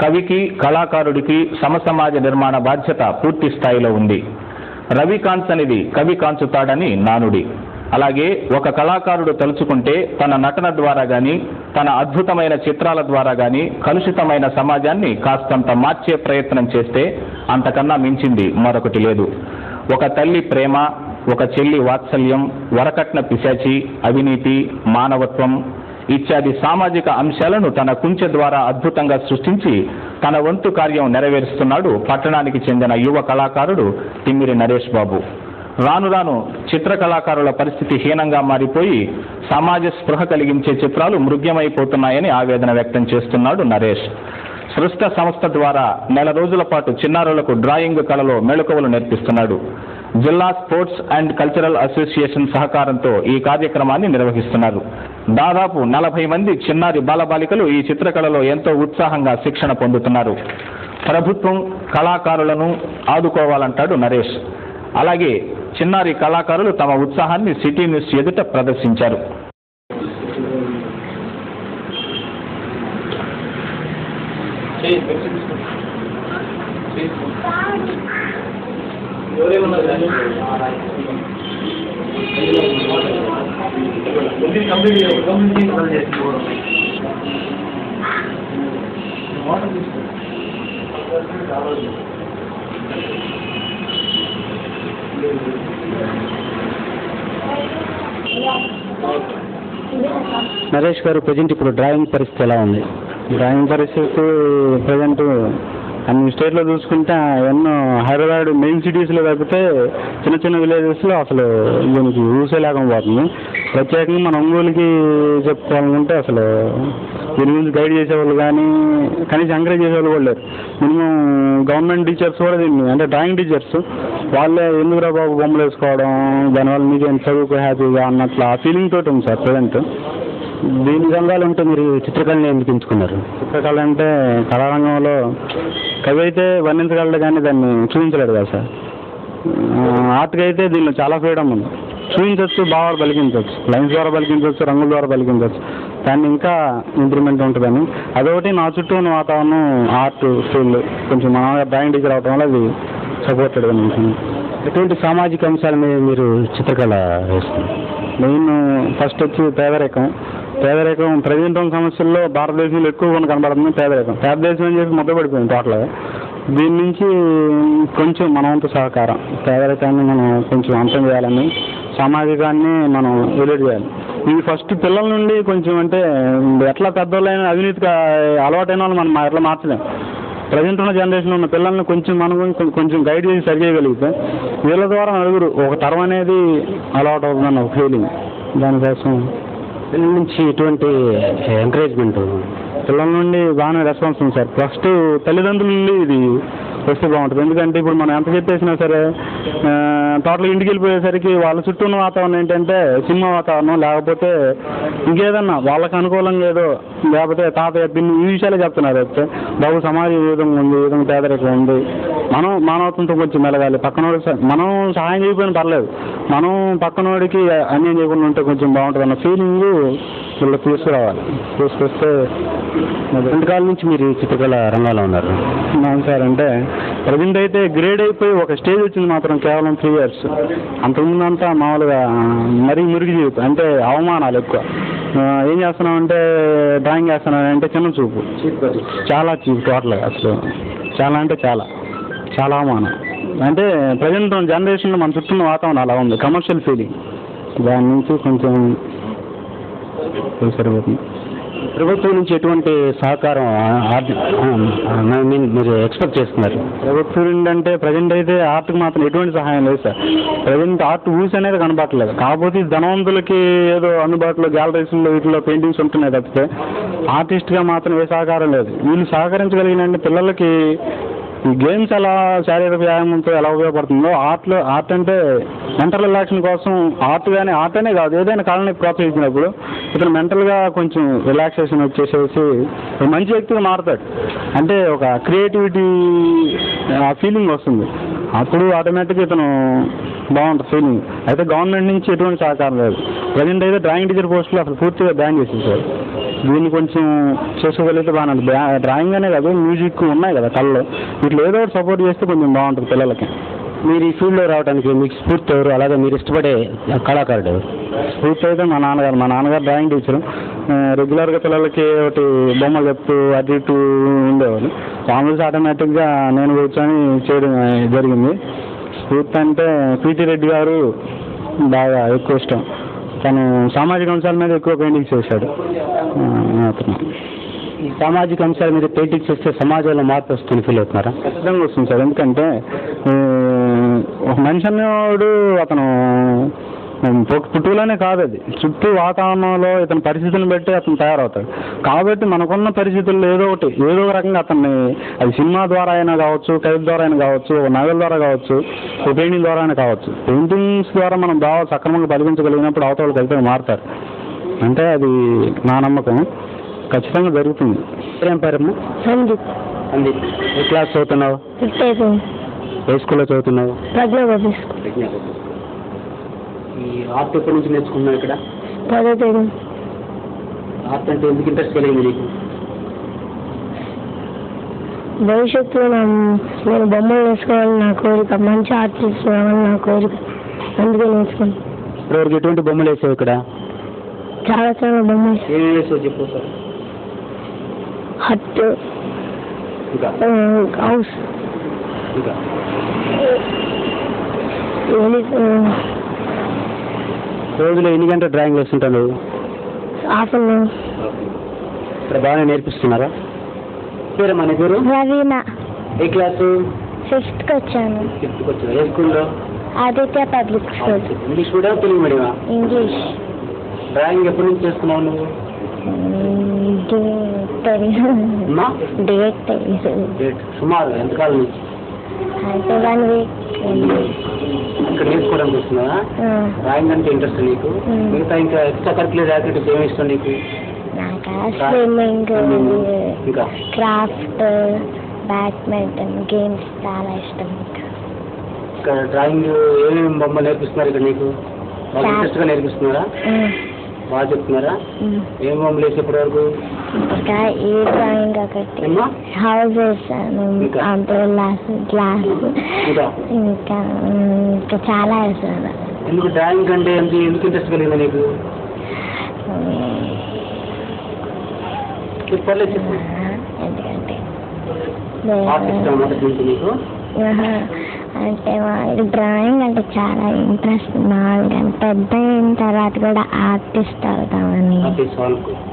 కవికి కళాకారుడికి సమసమాజ నిర్మాణ బాధ్యత పూర్తి స్థాయిలో ఉంది. రవి కాంచనిది కవి కాంచుతాడని నానుడి. అలాగే ఒక కళాకారుడు తలుచుకుంటే తన నటన ద్వారా గాని, తన అద్భుతమైన చిత్రాల ద్వారా గాని కలుషితమైన సమాజాన్ని కాస్తంత మార్చే ప్రయత్నం చేస్తే అంతకన్నా మించింది మరొకటి లేదు. ఒక తల్లి ప్రేమ, ఒక చెల్లి వాత్సల్యం, వరకట్న పిశాచి, అవినీతి, మానవత్వం ఇత్యాది సామాజిక అంశాలను తన కుంచె ద్వారా అద్భుతంగా సృష్టించి తన వంతు కార్యం నెరవేరుస్తున్నాడు పట్టణానికి చెందిన యువ కళాకారుడు తిమ్మిరి నరేష్ బాబు. రాను రాను చిత్ర కళాకారుల పరిస్థితి హీనంగా మారిపోయి సమాజ స్పృహ కలిగించే చిత్రాలు మృగ్యమైపోతున్నాయని ఆవేదన వ్యక్తం చేస్తున్నాడు నరేష్. సృష్ట సంస్థ ద్వారా నెల రోజుల పాటు చిన్నారులకు డ్రాయింగ్ కళలో మెళకువలు నేర్పిస్తున్నాడు. జిల్లా స్పోర్ట్స్ అండ్ కల్చరల్ అసోసియేషన్ సహకారంతో ఈ కార్యక్రమాన్ని నిర్వహిస్తున్నారు. దాదాపు 40 మంది చిన్నారి బాలబాలికలు ఈ చిత్రకళలో ఎంతో ఉత్సాహంగా శిక్షణ పొందుతున్నారు. ప్రభుత్వం కళాకారులను ఆదుకోవాలంటాడు నరేష్. అలాగే చిన్నారి కళాకారులు తమ ఉత్సాహాన్ని సిటీ న్యూస్ ఎదుట ప్రదర్శించారు. నరేష్ గారు, ప్రజెంట్ ఇప్పుడు డ్రాయింగ్ పరిస్థితి ఎలా ఉంది? డ్రాయింగ్ పరిస్థితి ప్రజెంట్ అన్ని స్టేట్లో చూసుకుంటే ఎన్నో హైదరాబాద్ మెయిన్ సిటీస్లో తప్పితే చిన్న చిన్న విలేజెస్లో అసలు దీనికి యూసే లేకపోతుంది. ప్రత్యేకంగా మన ఒంగోలుకి చెప్పుకోవాలనుకుంటే అసలు దీని గురించి గైడ్ చేసేవాళ్ళు కానీ కనీసం ఎంకరేజ్ చేసేవాళ్ళు కూడా లేరు. మినిమం గవర్నమెంట్ టీచర్స్ కూడా దీన్ని అంటే డ్రాయింగ్ టీచర్స్ వాళ్ళే ఎందుకురా బాబు బొమ్మలు వేసుకోవడం, దానివల్ల మీకేం చదువుకో హ్యాపీగా అన్నట్లు ఆ ఫీలింగ్ తోటి ఉంది సార్ ప్రజెంట్. దీని రంగాలు ఉంటే మీరు చిత్రకళని ఎందుకు ఎంచుకున్నారు? చిత్రకళ అంటే కళారంగంలో కవి అయితే వర్ణించగలడు కానీ దాన్ని చూపించలేడు కదా సార్. ఆర్ట్కి అయితే దీనిలో చాలా ఫ్రీడమ్ ఉంది. చూపించవచ్చు, భావాలు పలికించవచ్చు, లైన్స్ ద్వారా పలికించవచ్చు, రంగుల ద్వారా పలికించవచ్చు. దాన్ని ఇంకా ఇంప్రూవ్మెంట్ ఉంటుందని అదొకటి. నా చుట్టూ ఉన్న వాతావరణం ఆర్ట్ ఫీల్డ్ కొంచెం మన డ్రాయింగ్ టీచర్ అవడం వల్ల అది సపోర్టెడ్గా ఉంటుంది. ఎటువంటి సామాజిక అంశాల మీద మీరు చిత్రకళ వేస్తున్నారు? మెయిన్ ఫస్ట్ వచ్చి పేదరికం ప్రజెంట్ ఉన్న సమస్యల్లో భారతదేశంలో ఎక్కువగా కనబడుతుంది. పేదదేశం అని చెప్పి మొదలు పడిపోయింది టోటల్గా. దీని నుంచి కొంచెం మన వంతు సహకారం, పేదరికాన్ని మనం కొంచెం అంతం చేయాలని, సామాజికాన్ని మనం ఎలిట్ చేయాలి. ఇది ఫస్ట్ పిల్లల నుండి కొంచెం అంటే ఎట్లా పెద్దోళ్ళైనా అవినీతికి అలవాటైన వాళ్ళు మనం ఎట్లా మార్చలేము. ప్రజెంట్ ఉన్న జనరేషన్ ఉన్న పిల్లల్ని కొంచెం మనం కొంచెం గైడ్ చేసి సరి చేయగలిగితే వీళ్ళ ద్వారా నలుగురు ఒక తరం అనేది అలవాటు అవుతుందన్న ఒక ఫీలింగ్. దానికోసం పిల్లల నుంచి ఎటువంటి ఎంకరేజ్మెంట్? పిల్లల నుండి బాగానే రెస్పాన్స్ ఉంది సార్. ఫస్ట్ తల్లిదండ్రుల నుండి ఇది వస్తే బాగుంటుంది. ఎందుకంటే ఇప్పుడు మనం ఎంత చెప్పేసినా సరే టోటల్ ఇంటికి వెళ్ళిపోయేసరికి వాళ్ళ చుట్టూ ఉన్న వాతావరణం ఏంటంటే సినిమా వాతావరణం, లేకపోతే ఇంకేదన్నా వాళ్ళకి అనుకూలంగా ఏదో, లేకపోతే తాతయ్య పిన్ని ఈ విషయాలే చెప్తున్నారు. అయితే బాబు సమాజం ఏ విధంగా ఉంది, ఏ విధంగా పేదరికం ఉంది, మనం మానవత్వంతో కొంచెం మెలగాలి. పక్కనోడికి మనం సహాయం చేయకపోయినా పర్లేదు, మనం పక్కనోడికి అన్యాయం చేయకుండా ఉంటే కొంచెం బాగుంటుంది అన్న ఫీలింగ్ వీళ్ళు తీసుకొస్తే. ఎంతకాలం నుంచి మీరు చిత్రకళ రంగంలో ఉన్నారు? అవును సార్. అంటే ప్రజెంట్ అయితే గ్రేడ్ అయిపోయి ఒక స్టేజ్ వచ్చింది మాత్రం కేవలం 3 years. అంతకుముందు అంతా మామూలుగా మరీ మురిగి జీవితం, అంటే అవమానాలు ఎక్కువ. ఏం చేస్తున్నామంటే డ్రాయింగ్ చేస్తున్నానంటే చిన్న చూపు, చాలా చీప్ టోటల్గా. అసలు చాలా అంటే చాలా అవమానం. అంటే ప్రజెంట్ జనరేషన్లో మన చుట్టూ వాతావరణం అలా ఉంది, కమర్షియల్ ఫీలింగ్. దాని నుంచి కొంచెం సరిపోతుంది. ప్రభుత్వం నుంచి ఎటువంటి సహకారం మీరు ఎక్స్పెక్ట్ చేస్తున్నారు? ప్రభుత్వం ఏంటంటే ప్రజెంట్ అయితే ఆర్ట్కి మాత్రం ఎటువంటి సహాయం లేదు సార్. ప్రజెంట్ ఆర్ట్ యూస్ అనేది కనపడలేదు. కాకపోతే ధనవంతులకి ఏదో అందుబాటులో గ్యాలరీస్లో వీటిలో పెయింటింగ్స్ ఉంటున్నాయి తప్పితే ఆర్టిస్ట్గా మాత్రం ఏ సహకారం లేదు. వీళ్ళు సహకరించగలిగినంటే పిల్లలకి ఈ గేమ్స్ ఎలా శారీరక వ్యాయామంతో ఎలా ఉపయోగపడుతుందో ఆర్ట్ అంటే మెంటల్ రిలాక్సేషన్ కోసం ఆర్ట్ అనే కాదు, ఏదైనా కళని ప్రోత్సహించినప్పుడు ఇతను మెంటల్గా కొంచెం రిలాక్సేషన్ వచ్చేసేసి మంచి వ్యక్తిగా మారుతాడు. అంటే ఒక క్రియేటివిటీ ఆ ఫీలింగ్ వస్తుంది. అప్పుడు ఆటోమేటిక్గా ఇతను బాగుంటుంది ఫీలింగ్. అయితే గవర్నమెంట్ నుంచి ఎటువంటి సహకారం లేదు. ప్రజెంట్ అయితే డ్రాయింగ్ టీచర్ పోస్టులు అసలు పూర్తిగా బ్యాన్ చేసేసారు. దీన్ని కొంచెం చేసుకోగలిగితే బాగానే ఉంటుంది. డ్రాయింగ్ అనే కాదు, మ్యూజిక్ ఉన్నాయి కదా కళ్ళు, వీటిలో ఏదో ఒకటి సపోర్ట్ చేస్తే కొంచెం బాగుంటుంది పిల్లలకి. మీరు ఈ ఫీల్డ్లో రావడానికి మీకు స్ఫూర్తి ఎవరు, అలాగే మీరు ఇష్టపడే కళాకారుడు ఎవరు? స్ఫూర్తి అయితే మా నాన్నగారు డ్రాయింగ్ టీచరు. రెగ్యులర్గా పిల్లలకి ఒకటి బొమ్మలు చెప్తూ అటు ఇటు ఉండేవాళ్ళు. మామూలుగా ఆటోమేటిక్గా నేను కూర్చొని చేయడం జరిగింది. స్ఫూర్తి అంటే పీటీ రెడ్డి గారు బాగా ఎక్కువ ఇష్టం. తను సామాజిక అంశాల మీద ఎక్కువ పెయింటింగ్స్ చేశాడు. అతను ఈ సామాజిక అంశాల మీద పెయింటింగ్స్ చేస్తే సమాజంలో మార్పు వస్తుంది ఫీల్ అవుతున్నారా? ఖచ్చితంగా వస్తుంది సార్. ఎందుకంటే ఒక మనిషి అనేవాడు అతను పుట్టులోనే కాదు, అది చుట్టూ వాతావరణంలో ఇతని పరిస్థితులను బట్టి అతను తయారవుతాడు. కాబట్టి మనకున్న పరిస్థితుల్లో ఏదో ఒక రకంగా అతన్ని, అది సినిమా ద్వారా అయినా కావచ్చు, కవిత ద్వారా అయినా కావచ్చు, నవల ద్వారా కావచ్చు, పెయింటింగ్ ద్వారా అయినా కావచ్చు. పెయింటింగ్స్ ద్వారా మనం భావాలు సక్రమంగా పలికించగలిగినప్పుడు అవతల కలిపి మారుతారు. అంటే అది నా నమ్మకం, ఖచ్చితంగా జరుగుతుంది. ఏం పేరమ్మా? సందీప్. సందీప్, ఏ క్లాస్ చదువుతున్నావు? ఫిఫ్త్ అయిపోయింది. ఏ స్కూల్లో చదువుతున్నావు? ప్రజ్ఞా గోపి. ఈ ఆర్ట్ ఎప్పటి నుంచి నేర్చుకున్నావు ఇక్కడ? 10వ తేదీ. ఆర్ట్ అంటే ఎందుకు ఇంట్రెస్ట్ కలిగింది నీకు? భవిష్యత్తులో నేను బొమ్మలు నేర్చుకోవాలని నా కోరిక, మంచి ఆర్టిస్ట్ కావాలని నా కోరిక, అందుకే నేర్చుకున్నాను. ఇప్పటివరకు ఎటువంటి బొమ్మలు వేసావు ఇక్కడ? చాలా బొమ్మలు. ఏమి వేసావు చెప్పు సార్. హట్, ఇంకా హౌస్, ఇంకా రోజులో ఎన్ని గంటల డ్రాయింగ్ వేస్తుంటావు నువ్వు? Half an hour. ఇక్కడ బాగానే నేర్పిస్తున్నారా? పేరమ్మా నీ పేరు? రవీనా. ఏ క్లాసు? 5th వచ్చాను. 5th వచ్చావు. ఏ స్కూల్లో? Aditya public school. English medium, Telugu మీడియమా? ఇంగ్లీష్. డ్రాయింగ్ ఎప్పటి నుంచి చేస్తున్నావు నువ్వు? డేట్ తెలుసు. సుమారు ఎంతకాలం నుంచి? అయితే 1 వీక్. ఇక్కడ నేర్చుకోవడానికి వస్తున్నావా? డ్రాయింగ్ అంటే ఇంట్రెస్ట్ నీకు? మిగతా ఇంకా ఎక్స్ట్రా కరిక్యులర్ యాక్టివిటీస్ ఏమి ఇష్టం నీకు? నాకు స్విమ్మింగ్, ఇంకా క్రాఫ్ట్, బ్యాడ్మింటన్, గేమ్స్ చాలా ఇష్టం. ఇక్కడ డ్రాయింగ్ ఏమేమి బొమ్మలు నేర్పిస్తున్నారు ఇక్కడ నీకు? బాగా ఇంట్రెస్ట్గా నేర్పిస్తున్నారా? బాగా చెప్తున్నారా? ఏం బొమ్మలు వేసి ఇప్పటి వరకు? ఇంకా ఈ డ్రాయింగ్ ఒకటి, హౌస్ వేసాను, అంబ్రెల్లాస్, గ్లాస్, ఇంకా చాలా వేసాను. ఎందుకు డ్రాయింగ్ అంటే ఎందుకు ఇంట్రెస్ట్ కలిగింది నీకు? ఎందుకంటే అంటే డ్రాయింగ్ అంటే చాలా ఇంట్రెస్ట్. మామూలుగా పెద్ద అయిన తర్వాత కూడా ఆర్టిస్ట్ అవుతామని.